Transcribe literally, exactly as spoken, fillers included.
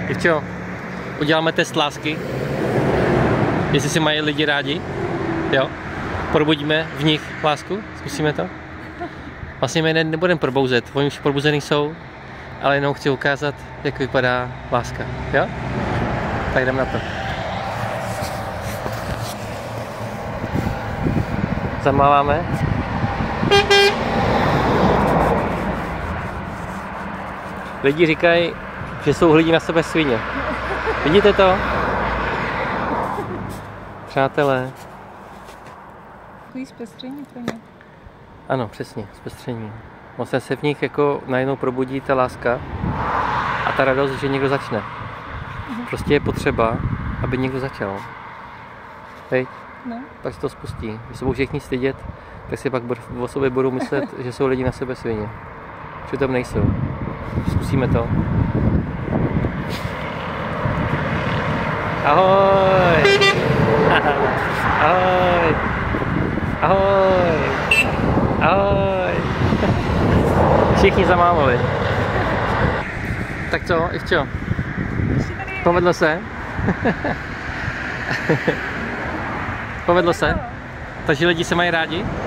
Ivčo, uděláme test lásky. Jestli si mají lidi rádi. Jo? Probudíme v nich lásku. Zkusíme to. Vlastně my ne, nebudeme probouzet. Oni už probuzený jsou. Ale jenom chci ukázat, jak vypadá láska. Jo? Tak jdem na to. Zamáváme. Lidi říkají, že jsou lidi na sebe svině. Vidíte to? Přátelé. Takový zpestření pro ně. Ano, přesně, zpestření. Vlastně se v nich jako najednou probudí ta láska a ta radost, že někdo začne. Prostě je potřeba, aby někdo začal. Hej? No. Pak se to spustí. Když se budou všichni stydět, tak si pak o sobě budou myslet, že jsou lidi na sebe svině. Přitom nejsou. Zkusíme to. Ahoj! Ahoj! Ahoj! Ahoj! Všichni zamávali. Tak co, Ivčo? Povedlo se? Povedlo se? Takže lidi se mají rádi?